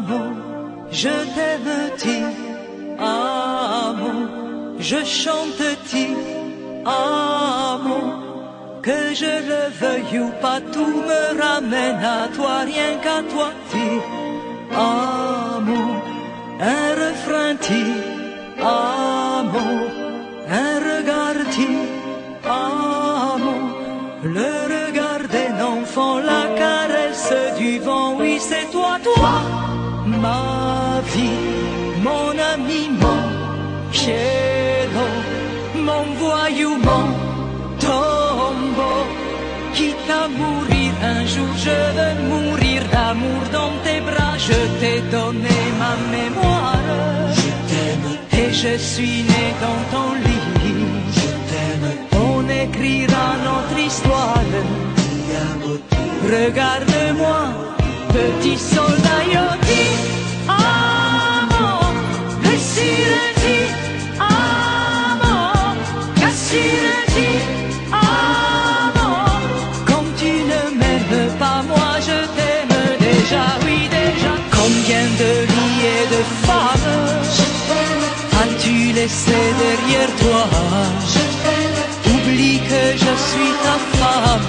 amo, je t'aime ti, amo, je chante ti, amo, que je le veuille ou pas, tout me ramène à toi, rien qu'à toi ti, amo, un refrain ti, amo, un regard ti, amo, le regard d'un enfant, la caresse du vent, oui c'est toi, toi, ma vie, mon ami, mon cielo, mon voyou, mon tombeau. Quitte à mourir un jour, je veux mourir d'amour dans tes bras, je t'ai donné ma mémoire. Je t'aime, Et je suis né dans ton lit. je t'aime, On écrira notre histoire. ti amo, ti Regarde-moi, petit soldat, io ti amo. Vestirti, amo. Cassirti, amo. Comme tu ne m'aimes pas, moi je t'aime déjà, oui déjà. Combien de lits et de femmes as-tu laissé derrière toi? Oublie que je suis ta femme.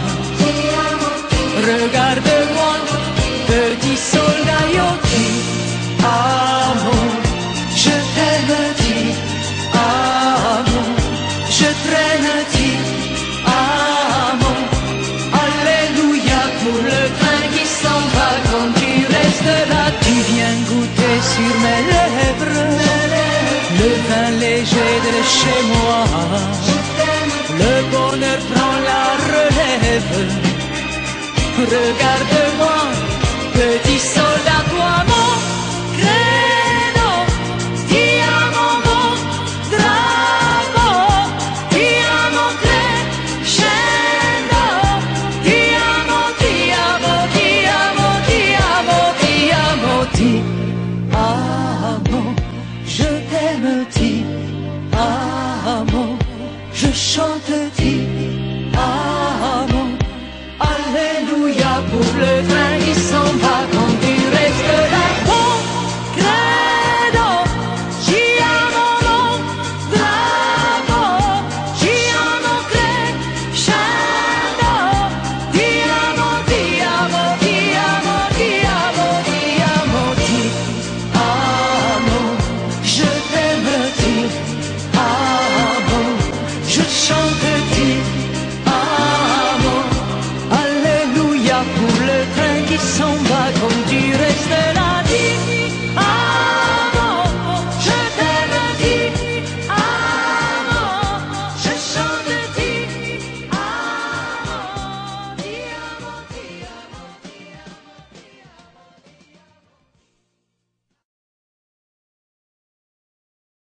Regarde-moi, petit soldat, io ti amo. Je t'aime ti, amo. Je traîne ti, amo. Alléluia pour le train qui s'en va quand tu restes là. Tu viens goûter sur mes lèvres le vin léger de chez moi. Le bonheur prend la relève. Regarde-moi, petit soldat, toi mon credo, ti amo mon drago, ti amo crescendo, ti amo, ti amo, ti amo, ti amo, ti amo, ti amo, je t'aime.